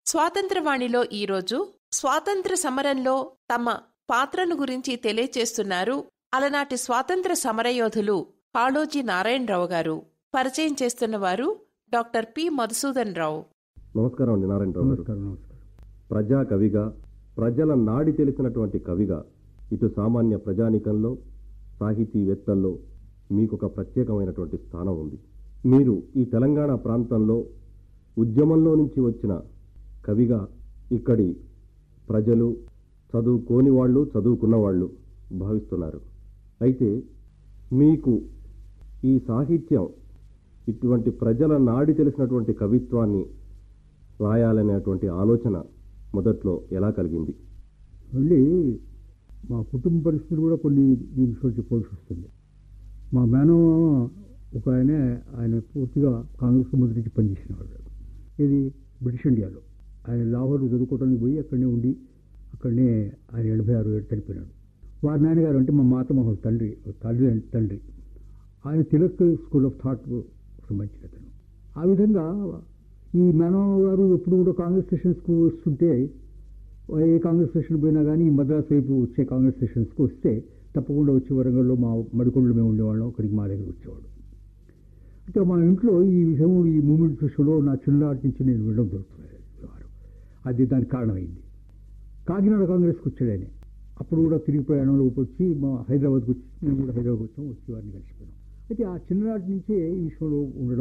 స్వాతంత్రవాణిలో ఈరోజు స్వాతంత్ర సమరంలో తమ పాత్రను గురించి తెలియచేస్తున్నారు అలనాటి స్వాతంత్ర సమరయోధులు కాళోజీ నారాయణరావు గారు. పరిచయం చేస్తున్నవారు డాక్టర్ పి మధుసూదన్ రావు. నమస్కారం అండి నారాయణరావు గారు. ప్రజా కవిగా, ప్రజల నాడి తెలిసినటువంటి కవిగా ఇటు సామాన్య ప్రజానికంలో, సాహితీవేత్తల్లో మీకు ఒక ప్రత్యేకమైనటువంటి స్థానం ఉంది. మీరు ఈ తెలంగాణ ప్రాంతంలో ఉద్యమంలో నుంచి వచ్చిన కవిగా ఇక్కడి ప్రజలు, చదువుకోని వాళ్ళు, చదువుకున్న వాళ్ళు భావిస్తున్నారు. అయితే మీకు ఈ సాహిత్యం, ఇటువంటి ప్రజల నాడి తెలిసినటువంటి కవిత్వాన్ని రాయాలనేటువంటి ఆలోచన మొదట్లో ఎలా కలిగింది? మళ్ళీ మా కుటుంబ పరిస్థితులు కూడా కొన్ని దీంట్లో చెప్పాల్సి వస్తుంది. మా మేనమామ ఒక ఆయన పూర్తిగా కాంగ్రెస్ మొదటి పనిచేసిన వాళ్ళు. ఇది బ్రిటిష్ ఇండియాలో. ఆయన లాహోర్ చదువుకోవడానికి పోయి అక్కడనే ఉండి అక్కడనే ఆయన 86 ఏళ్ళు చనిపోయినాడు. వారి నాన్నగారు అంటే మా మాతమహల్ తండ్రి ఆయన తిలక్ స్కూల్ ఆఫ్ థాట్ సంబంధించిన అతను. ఆ విధంగా ఈ మేనమామ గారు ఎప్పుడు కూడా కాంగ్రెస్ స్టేషన్స్కు వస్తుంటే, ఏ కాంగ్రెస్ స్టేషన్ పోయినా కానీ మద్రాసు వైపు వచ్చే కాంగ్రెస్ స్టేషన్స్కి వస్తే తప్పకుండా వచ్చి వరంగల్లో మా మడికొండలో మేము ఉండేవాళ్ళం. అక్కడికి మా దగ్గర వచ్చేవాడు. అయితే మా ఇంట్లో ఈ విషయం, ఈ మూమెంట్స్ విషయంలో నా చిన్ననాటి నుంచి నేను వినడం దొరుకుతున్నాను. అది దానికి కారణమైంది. కాకినాడ కాంగ్రెస్కి వచ్చాడు ఆయన. అప్పుడు కూడా తిరిగి ప్రయాణంలో వచ్చి మా హైదరాబాద్కి వచ్చి మేము కూడా హైదరాబాద్ వచ్చి వారిని కలిసిపోయాం. అయితే ఆ చిన్ననాటి నుంచే ఈ విషయంలో ఉండడం,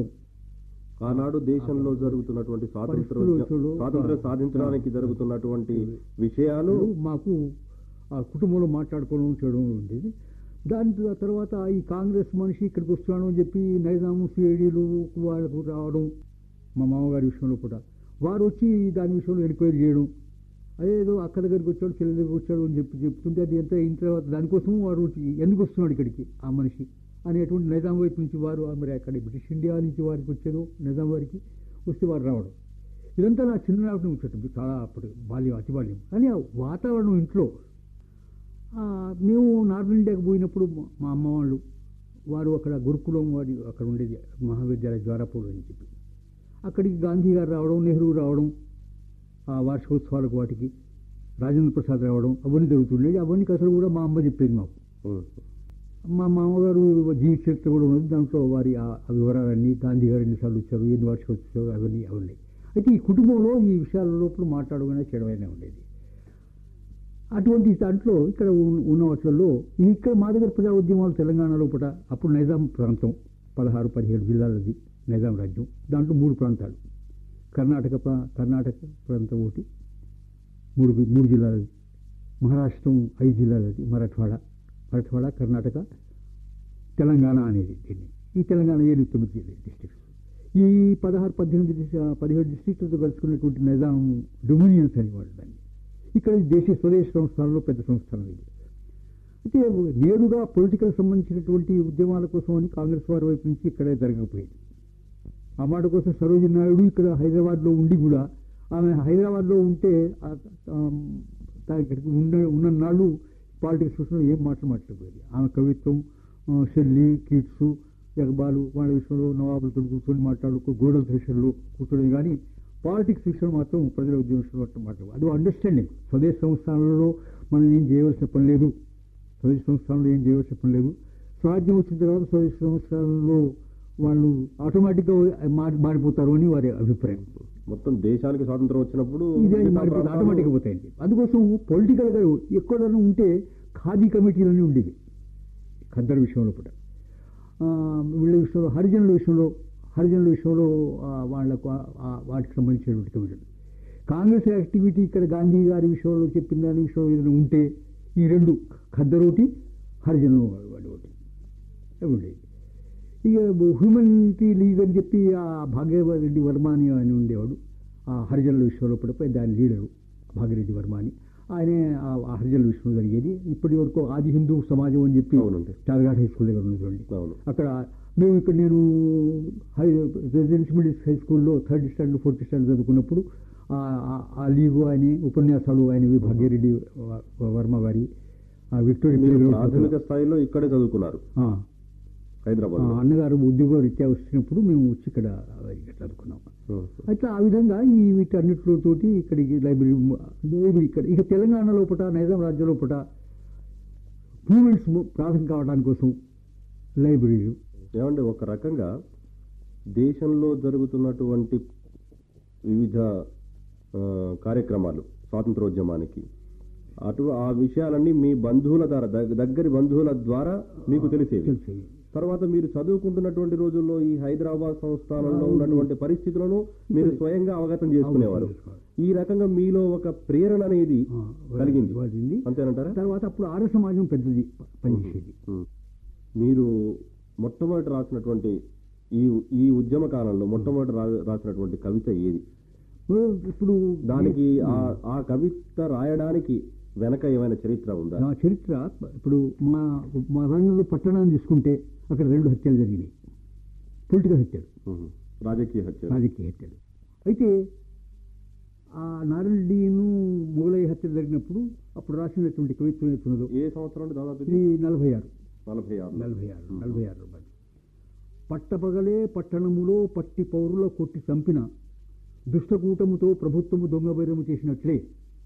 ఆనాడు దేశంలో జరుగుతున్నటువంటి స్వాతంత్ర్యం సాధించడానికి జరుగుతున్నటువంటి విషయాలు మాకు ఆ కుటుంబంలో మాట్లాడుకోవడం చేయడం ఉండేది. దాని తర్వాత ఈ కాంగ్రెస్ మనిషి ఇక్కడికి వస్తున్నాడు అని చెప్పి నైజాం సిఐడీలు వాళ్ళకు రావడం, మా మామగారి విషయంలో కూడా వారు వచ్చి దాని విషయంలో ఎంక్వైరీ చేయడం, అదేదో అక్క దగ్గరికి వచ్చాడు, చెల్లి దగ్గరికి వచ్చాడు అని చెప్తుంటే అది ఎంత అయిన తర్వాత దానికోసం వారు ఎందుకు వస్తున్నాడు ఇక్కడికి ఆ మనిషి అనేటువంటి నైజాం వైపు నుంచి వారు, మరి అక్కడ బ్రిటిష్ ఇండియా నుంచి వారికి వచ్చేదో నైజాం వారికి వస్తే వారు రావడం, ఇదంతా నా చిన్ననాటి నుంచి చాలా అప్పుడు అతి బాల్యం. కానీ ఆ వాతావరణం ఇంట్లో మేము నార్త్ ఇండియాకి పోయినప్పుడు మా అమ్మ వాళ్ళు వారు అక్కడ గురుకులం వారి అక్కడ ఉండేది మహావిద్యాలయ ద్వారాపూర్ అని చెప్పి, అక్కడికి గాంధీ గారు రావడం, నెహ్రూ రావడం, ఆ వార్షికోత్సవాలకు వాటికి రాజేంద్ర ప్రసాద్ రావడం, అవన్నీ జరుగుతుండేది. అవన్నీ కథలు కూడా మా అమ్మ చెప్పేది మాకు. మా మామగారు జీవిత చరిత్ర కూడా ఉన్నది. దాంట్లో వారి ఆ వివరాలన్నీ, గాంధీ గారు ఎన్నిసార్లు వచ్చారు, ఎన్ని వార్షికోత్సవాలు, అవన్నీ ఉన్నాయి. అయితే ఈ కుటుంబంలో ఈ విషయాల లోపల మాట్లాడగానే చేయడమైనా ఉండేది. అటువంటి దాంట్లో ఇక్కడ ఉన్న వాటిల్లో ఇక్కడ మా దగ్గర ప్రజా ఉద్యమాలు తెలంగాణలో పూట అప్పుడు నైజాం ప్రాంతం 16-17 జిల్లాలది నైజాం రాజ్యం. దాంట్లో 3 ప్రాంతాలు, కర్ణాటక ప్రాంతం ఒకటి, 3 జిల్లాలది, మహారాష్ట్రం 5 జిల్లాలది, మరాఠవాడ, కర్ణాటక, తెలంగాణ అనేది దీన్ని. ఈ తెలంగాణ 9 డిస్ట్రిక్ట్స్. ఈ 16-17 డిస్ట్రిక్ట్లతో కలుసుకున్నటువంటి నైజాం డొమినియన్స్ అనేవాళ్ళు దాన్ని. ఇక్కడ స్వదేశ సంస్థానంలో పెద్ద సంస్థానం ఇది. అయితే నేరుగా పొలిటికల్ సంబంధించినటువంటి ఉద్యమాల కోసం అని కాంగ్రెస్ వారి వైపు నుంచి ఇక్కడే జరగకపోయేది. ఆ మాట కోసం సరోజిని నాయుడు ఇక్కడ హైదరాబాద్లో ఉండి కూడా, ఆమె హైదరాబాద్లో ఉంటే ఇక్కడికి ఉన్న నాళ్ళు పాలిటిక్స్ విషయంలో ఏం మాట్లాడకపోయేది. ఆమె కవిత్వం, షెల్లీ, కీట్స్, ఎగబాలు వాళ్ళ విషయంలో నవాబులతో కూర్చొని గోడల సెషన్లో కూర్చొని, కానీ పాలిటిక్స్ విషయంలో మాత్రం ప్రజల ఉద్యమ విషయంలో మాట్లాడు. అది అండర్స్టాండింగ్. స్వదేశ సంస్థానంలో మనం ఏం చేయవలసిన పని లేదు, స్వార్థ్యం వచ్చిన తర్వాత స్వదేశ సంస్థానంలో వాళ్ళు ఆటోమేటిక్గా మారిపోతారు అని వారి అభిప్రాయం. మొత్తం దేశానికి స్వాతంత్రం వచ్చినప్పుడు ఇదే మారిపోతే ఆటోమేటిక్గా పోతాయండి. అందుకోసం పొలిటికల్గా ఎక్కడైనా ఉంటే ఖాదీ కమిటీలన్నీ ఉండేవి. ఖద్దర్ విషయంలో కూడా, వీళ్ళ విషయంలో, హరిజనుల విషయంలో వాళ్లకు వాటికి సంబంధించినటువంటి కమిటీలు. కాంగ్రెస్ యాక్టివిటీ ఇక్కడ గాంధీ గారి విషయంలో చెప్పిన దాని విషయంలో ఏదైనా ఉంటే ఈ 2 ఖద్దర్ ఒకటి, హరిజనులు వాడి ఒకటి ఉండేది. ఇక హ్యూమనిటీ లీగ్ అని చెప్పి ఆ భాగ్యరెడ్డి వర్మాని అని ఉండేవాడు. ఆ హరిజనుల విషయంలో పడిపోయి దాని లీడరు భాగ్యరెడ్డి వర్మాని. ఆయనే ఆ హరిజనుల విషయంలో జరిగేది. ఇప్పటి వరకు ఆది హిందూ సమాజం అని చెప్పి చార్ఘాట్ హై స్కూల్ దగ్గర ఉన్నదండి. అక్కడ నేను రెసిడెన్షియల్ మిడిల్ హై స్కూల్లో 3rd స్టాండర్డ్ 4th స్టాండర్డ్ చదువుకున్నప్పుడు ఆ లీగు ఆయన ఉపన్యాసాలు ఆయనవి, భాగ్యరెడ్డి వర్మ గారి. విక్టోరియా ప్రాథమిక స్థాయిలో ఇక్కడే చదువుకున్నారు హైదరాబాద్. అన్నగారు ఉద్యోగ రీత్యా వచ్చినప్పుడు మేము వచ్చి ఇక్కడ చదువుకున్నాం. అయితే ఆ విధంగా ఈ వీటన్నిటితోటి ఇక్కడికి లైబ్రరీ ఇక్కడ ఇక తెలంగాణ లోపల నైజాం రాజ్యం లోపల మూమెంట్స్ ప్రారంభం కావడానికి కోసం లైబ్రరీలు. ఏమంటే ఒక రకంగా దేశంలో జరుగుతున్నటువంటి వివిధ కార్యక్రమాలు స్వాతంత్రోద్యమానికి ఆ విషయాలన్నీ మీ బంధువుల ద్వారా దగ్గరి బంధువుల ద్వారా మీకు తెలిసేవి. తర్వాత మీరు చదువుకుంటున్నటువంటి రోజుల్లో ఈ హైదరాబాద్ సంస్థానంలో ఉన్నటువంటి పరిస్థితులను మీరు స్వయంగా అవగతం చేసుకునేవారు. ఈ రకంగా మీలో ఒక ప్రేరణ అనేది కలిగింది, అంతేనంటారా? తర్వాత అప్పుడు ఆర్య సమాజం పెద్దది పనిచేసేది. మీరు మొట్టమొదటి రాసినటువంటి ఈ ఉద్యమ కాలంలో మొట్టమొదటి రాసినటువంటి కవిత ఏది? ఇప్పుడు దానికి ఆ కవిత రాయడానికి వెనక ఏమైనా చరిత్ర ఉందా? నా చరిత్ర ఇప్పుడు మా రంగంలో పట్టణాన్ని తీసుకుంటే అక్కడ 2 హత్యలు జరిగినాయి. పొలిటికల్ హత్యలు, రాజకీయ హత్యలు. అయితే ఆ నారాయణ మొగలయ్య హత్యలు జరిగినప్పుడు అప్పుడు రాసినటువంటి కవిత్వం ఎత్తున్నదో ఏ సంవత్సరం? దాదాపు 46 పట్టపగలే పట్టణములో పట్టి పౌరుల కొట్టి చంపిన దుష్టకూటముతో ప్రభుత్వము దొంగబైరము చేసినట్లే.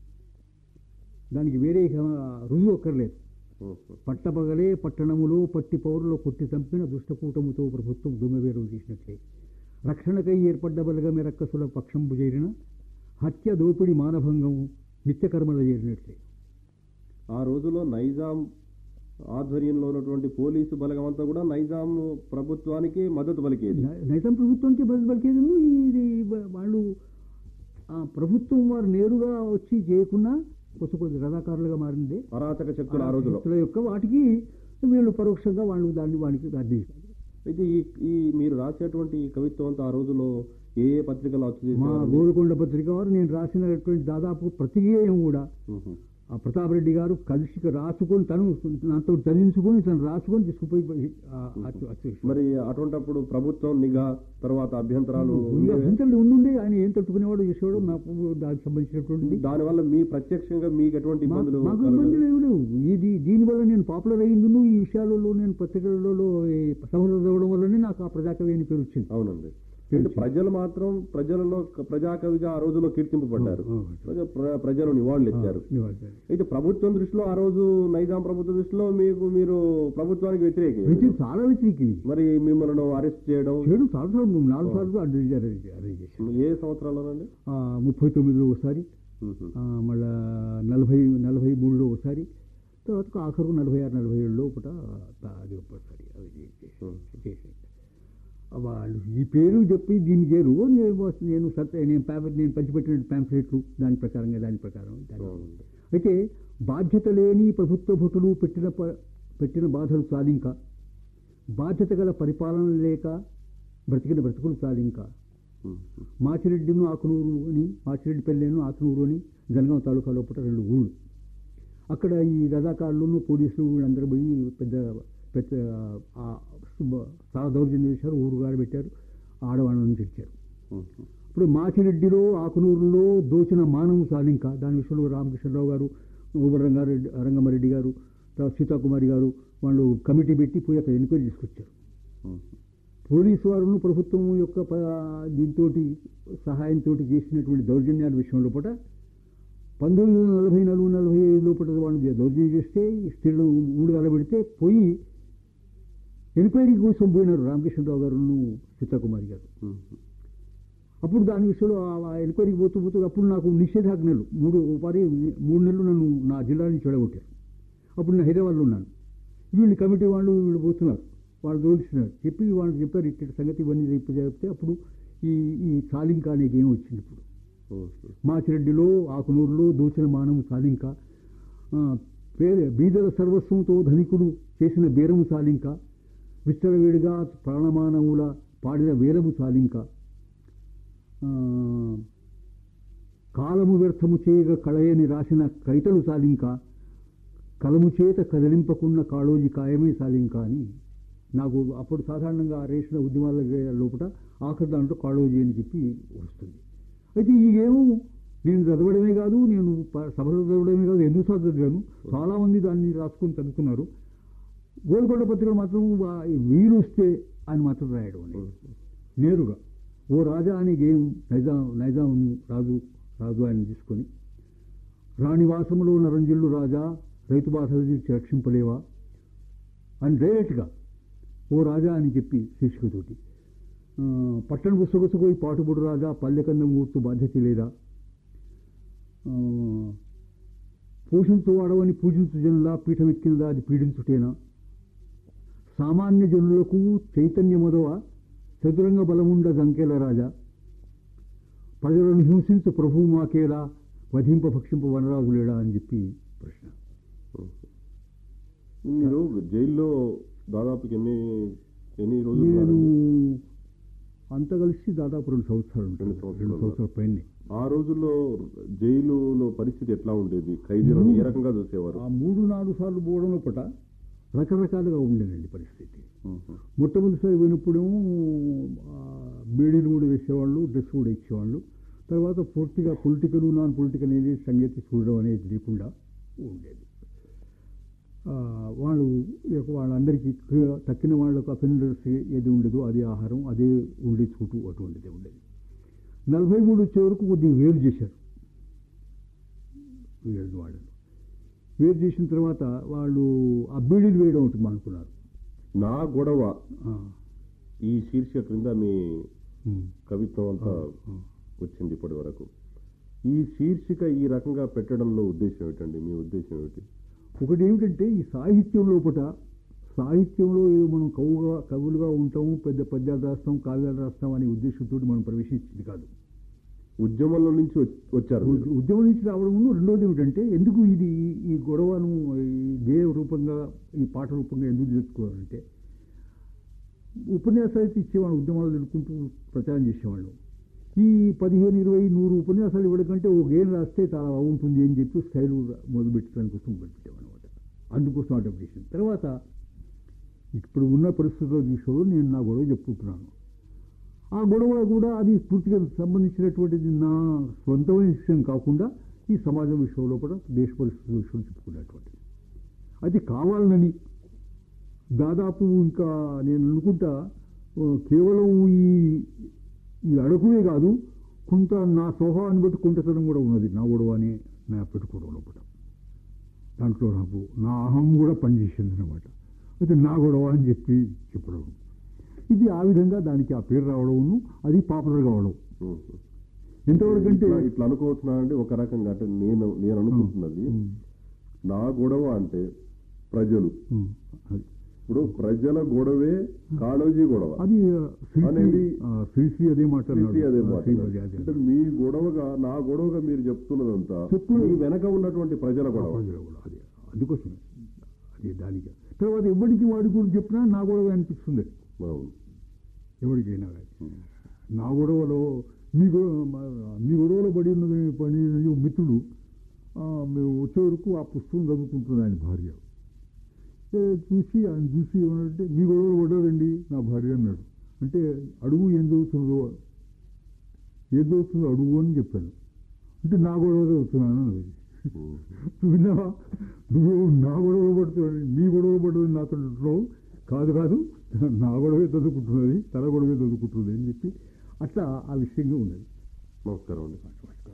దానికి వేరే రుజువు అక్కర్లేదు. పట్టపగలే పట్టణములో పట్టి పౌరుల కొట్టి చంపిన దుష్టకూటముతో ప్రభుత్వం దొంగబైరము చేసినట్లే. రక్షణకై ఏర్పడ్డ బలగమే రక్కసుల పక్షంబు చేరిన హత్య దోపిడి మానభంగము నిత్యకర్మల చేరినట్లే. ఆ రోజులో నైజాం ఆధ్వర్యంలో ఉన్నటువంటి పోలీసు బలగం అంతా కూడా నైజాం ప్రభుత్వానికి మద్దతు పలికేది. నైజాం ప్రభుత్వానికి మద్దతు పలికేది. ఇది వాళ్ళు ప్రభుత్వం వారు నేరుగా వచ్చి చేయకుండా కొద్ది రథాకారులుగా మారింది. అరాచక శక్తులు ఆ రోజుల యొక్క వాటికి వీళ్ళు పరోక్షంగా వాళ్ళు వానికి అర్థిస్తారు. అయితే ఈ మీరు రాసేటువంటి కవిత్వం అంతా ఆ రోజులో ఏ పత్రికలు వచ్చి? మా గోల్కొండ పత్రిక వారు నేను రాసినటువంటి దాదాపు ప్రతి గేయం కూడా ఆ ప్రతాప్ రెడ్డి గారు కలిసి రాసుకొని తను నాతో చదివించుకొని తను రాసుకొని తీసుకుపోయి. మరి అటువంటిప్పుడు ప్రభుత్వం నిఘా తర్వాత అభ్యంతరాలు ఉండే ఆయన ఏం తట్టుకునేవాడు చేసేవాడు నాకు దానికి సంబంధించినటువంటి. దానివల్ల మీ ప్రత్యక్షంగా మీకు ఎటువంటి ఇబ్బందులు? మాకు ఇబ్బందులు ఏమి లేవు. దీనివల్ల నేను పాపులర్ అయ్యిందును ఈ విషయాలలో నేను పత్రికలలో సభలు చదవడం వల్లనే నాకు ఆ ప్రజాకవి అని పేరు వచ్చింది. అవునండి. ప్రజలు మాత్రం ప్రజాకవిగా ఆ రోజులో కీర్తింపబడ్డారు. ప్రజలు నివాళులు ఇచ్చారు. అయితే ప్రభుత్వం దృష్టిలో ఆ రోజు నైజాం ప్రభుత్వం దృష్టిలో మీరు ప్రభుత్వానికి వ్యతిరేకి, చాలా వ్యతిరేకి. మరి మిమ్మల్ని అరెస్ట్ చేయడం 4 సార్లు అరెస్ట్ చేశారు. ఏ సంవత్సరాల్లోనండి? 39లో ఒకసారి, మళ్ళా 43లో ఒకసారి, తర్వాత ఆఖరు 46-47లో ఒకటి అది ఒకసారి చేశారు. వాళ్ళు ఈ పేరు చెప్పి దీని చేరు నేను పంచిపెట్టిన ప్యాంఫ్లెట్లు దాని ప్రకారం. అయితే బాధ్యత లేని ప్రభుత్వ భటులు పెట్టిన బాధలు చాలింక, బాధ్యత గల పరిపాలన లేక బ్రతికిన బ్రతుకులు చాలింక. మాచిరెడ్డిను ఆకునూరు అని, మాచిరెడ్డిపల్లెను ఆకునూరు అని జనగాం తాలూకా లోపల 2 ఊళ్ళు. అక్కడ ఈ రజాకారులను పోలీసులు వీళ్ళందరూ పోయి పెద్ద చాలా దౌర్జన్యం చేశారు. ఊరుగారు పెట్టారు, ఆడవాళ్ళని తెచ్చారు. ఇప్పుడు మాచిరెడ్డిలో ఆకునూరులో దోచిన మానవు సాలింక, దాని విషయంలో రామకృష్ణరావు గారు, రంగమారెడ్డి గారు, సీతాకుమారి గారు వాళ్ళు కమిటీ పెట్టి పోయి అక్కడ ఎంక్వైరీ తీసుకొచ్చారు. పోలీసు వారును ప్రభుత్వం యొక్క దీంతో సహాయంతో చేసినటువంటి దౌర్జన్యాల విషయంలో పూట 1944-45 లోపల వాళ్ళు దౌర్జన్యం చేస్తే స్త్రీలు ఊడుగాల పెడితే పోయి ఎంక్వైరీ కోసం పోయినారు రామకృష్ణరావు గారు, సీతాకుమారి గారు. అప్పుడు దాని విషయంలో ఎంక్వైరీకి పోతూ అప్పుడు నాకు నిషేధాజ్ఞలు 3 నెలలు నన్ను నా జిల్లా నుంచి చెడగొట్టారు. అప్పుడు నేను హైదరాబాద్లో ఉన్నాను. వీళ్ళు కమిటీ వీళ్ళు పోతున్నారు, వాళ్ళు దోలుస్తున్నారు. వాళ్ళు చెప్పారు ఇట్ట సంగతి ఇవన్నీ చెప్తే అప్పుడు ఈ సాలింక అనే గేమ్ వచ్చింది. ఇప్పుడు మాచిరెడ్డిలో ఆకునూరులో దోచిన మానము సాలింక, బీదల సర్వస్వంతో ధనికుడు చేసిన బేరము సాలింక, విస్తరవేడిగా ప్రాణమానవుల పాడిన వేలము సాలింక, కాలము వ్యర్థము చేయగా కళయని రాసిన కైతలు సాలింక, కలము చేత కదిలింపకున్న కాళోజీ కాయమే సాలింక అని. నాకు అప్పుడు సాధారణంగా రేసిన ఉద్యమాల లోపల ఆఖరి దాంట్లో కాళోజీ అని చెప్పి వస్తుంది. అయితే ఈ గేము నేను చదవడమే కాదు, నేను సభలో చదవడమే కాదు, ఎన్నోసార్లు చదివాను. చాలామంది దాన్ని రాసుకొని చదువుకున్నారు. గోల్కొండ పత్రికలు మాత్రం వీలు వస్తే ఆయన మాత్రం రాయడం అనేది నేరుగా ఓ రాజా అనే గేయం నైజాం రాజు ఆయన తీసుకొని, రాణివాసములో నరంజిల్లు రాజా రైతు బాధలు రక్షింపలేవా అని డైరెక్ట్గా ఓ రాజా అని చెప్పి శీర్షికతోటి, పట్టణ పుస్తకొసపోయి పాటుపడు రాజా పల్లెకన్న మూర్తు బాధ్యత లేదా, పోషించు వాడవని పూజించు జనులా పీఠమెక్కినదా అది పీడించుటేనా, సామాన్య జనులకు చైతన్యమదవ చతురంగ బలముండ జంకేల రాజా, ప్రజలను హింసించు ప్రభువు మాకేలా వధింప భక్షింప వనరాజు లేడా అని చెప్పి ప్రశ్న. మీరు జైల్లో దాదాపు ఎన్ని రోజులు? నేను అంత కలిసి దాదాపు 2 సంవత్సరాలు ఉంటుంది. 2 సంవత్సరాల పైన. ఆ రోజుల్లో జైలులో పరిస్థితి ఎట్లా ఉండేది? ఖైదీలను ఏ రకంగా చూసేవారు? ఆ 3-4 సార్లు పోవడం లోపల రకరకాలుగా ఉండేదండి పరిస్థితి. మొట్టమొదటిసారి పోయినప్పుడేమో బేడీలు కూడా వేసేవాళ్ళు, డ్రెస్ కూడా ఇచ్చేవాళ్ళు. తర్వాత పూర్తిగా పొలిటికల్ నాన్ పొలిటికల్ అనేది సంగతి చూడడం అనేది లేకుండా ఉండేది. వాళ్ళందరికీ తక్కిన వాళ్ళకు అఫెండర్స్ ఏది ఉండదు అదే ఆహారం, అదే ఉండే చోటు అటువంటిదే ఉండేది. 43 వచ్చే వరకు కొద్దిగా వేరు చేశారు. వాళ్ళను వేరు చేసిన తర్వాత వాళ్ళు ఆ బీడీలు వేయడం ఒకటి అనుకున్నారు. నా గొడవ ఈ శీర్షిక క్రింద మీ కవిత్వం అంతా వచ్చింది ఇప్పటి వరకు. ఈ శీర్షిక ఈ రకంగా పెట్టడంలో ఉద్దేశం ఏమిటండి? మీ ఉద్దేశం ఏమిటి? ఒకటి ఏమిటంటే, ఈ సాహిత్యంలో ఏదో మనం కవులుగా ఉంటాము, పెద్ద పద్యాలు రాస్తాం, కావ్యాలు రాస్తాం అనే ఉద్దేశంతో మనం ప్రవేశించింది కాదు. ఉద్యమంలో నుంచి వచ్చారు. ఉద్యమం నుంచి రావడం. రెండోది ఏమిటంటే, ఎందుకు ఈ గొడవను ఈ గేయ రూపంగా, ఈ పాట రూపంగా ఎందుకు తెచ్చుకోవాలంటే, ఉపన్యాసాలు అయితే ఇచ్చేవాళ్ళు, ఉద్యమాలు తెలుసుకుంటూ ప్రచారం చేసేవాళ్ళు. ఈ 15, 20, 100 ఉపన్యాసాలు ఇవ్వడంకంటే ఒక గేయం రాస్తే చాలా బాగుంటుంది అని చెప్పి స్టైల్ మొదలుపెట్టడానికి కోసం మొదలుపెట్టామన్నమాట. అందుకోసం అడాప్ట్ చేసింది. తర్వాత ఇప్పుడు ఉన్న పరిస్థితుల విషయంలో నేను నా గొడవ చెప్పుకుంటున్నాను. ఆ గొడవ కూడా అది పూర్తిగా సంబంధించినటువంటిది నా స్వంతమైన విషయం కాకుండా ఈ సమాజం విషయంలో కూడా దేశ పరిస్థితుల విషయంలో చెప్పుకున్నటువంటిది. అది కావాలని దాదాపు ఇంకా నేను అనుకుంటా కేవలం ఈ అడుగునే కాదు, కొంత నా స్వభావాన్ని బట్టి కొంటతనం కూడా ఉన్నది నా గొడవ అని నా పెట్టుకోవడం లోపల. దాంట్లో నాకు నా అహం కూడా పనిచేసింది అనమాట. అయితే నా గొడవ అని చెప్పి చెప్పడం, ఇది ఆ విధంగా దానికి ఆ పేరు రావడం, అది పాపులర్ కావడం. ఎంతవరకు అంటే ఇట్లా అనుకోవచ్చున్నానండి ఒక రకంగా. అంటే నేను అనుకుంటున్నది, నా గొడవ అంటే ప్రజలు, ఇప్పుడు ప్రజల గొడవే కాళోజీ గొడవ అది అనేది అదే మాట్లాడారు. అంటే మీ గొడవగా, నా గొడవగా మీరు చెప్తున్నదంతా మీ వెనక ఉన్నటువంటి ప్రజల గొడవ. అది అందుకోసమే అది దానికి. తర్వాత ఎవరికి వాడి కూడా చెప్పినా నా గొడవ అనిపిస్తుంది ఎవరికైనా. నా గొడవలో మీ గొడవలో పడి మిత్రుడు మేము వచ్చే వరకు ఆ పుస్తకం చదువుకుంటుంది ఆయన భార్య. ఆయన చూసి ఏమన్నాడంటే, మీ గొడవలు పడ్డారండి నా భార్య అన్నాడు. అంటే అడుగు ఏం చదువుతుందో అడుగు అని చెప్పాను. అంటే నా గొడవ చదువుతున్నాను అన్నది. విన్నావా, నువ్వు నా గొడవలు పడుతున్నావు, మీ గొడవలు పడ్డది నాతో కాదు, నా గొడవే చదువుకుంటున్నది, తన గొడవే చదువుకుంటున్నది అని చెప్పి అట్లా ఆ విషయంగా ఉన్నది. నమస్కారం అండి.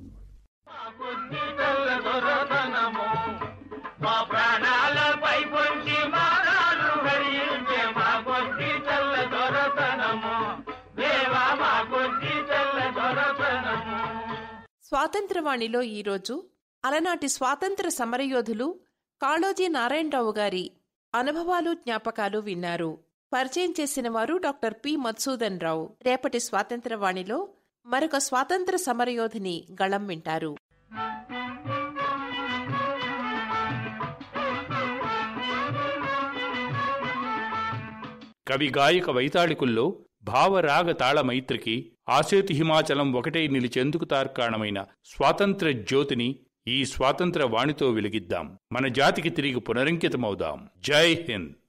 స్వాతంత్రవాణిలో ఈరోజు అలనాటి స్వాతంత్ర సమరయోధులు కాళోజీ నారాయణరావు గారి అనుభవాలు, జ్ఞాపకాలు విన్నారు. పరిచయం చేసిన వారు డాక్టర్ పి. మధుసూదన్ రావు. రేపటి స్వాతంత్రవాణిలో మరొక స్వాతంత్ర సమరయోధుని గళం వింటారు. కవి గాయక వైతాళికుల్లో భావరాగ తాళ మైత్రికి ఆసేతు హిమాచలం ఒకటై నిలిచేందుకు తార్కాణమైన స్వాతంత్ర జ్యోతిని ఈ స్వాతంత్ర వాణితో వెలిగిద్దాం. మన జాతికి తిరిగి పునరంకితమవుదాం. జై హింద్.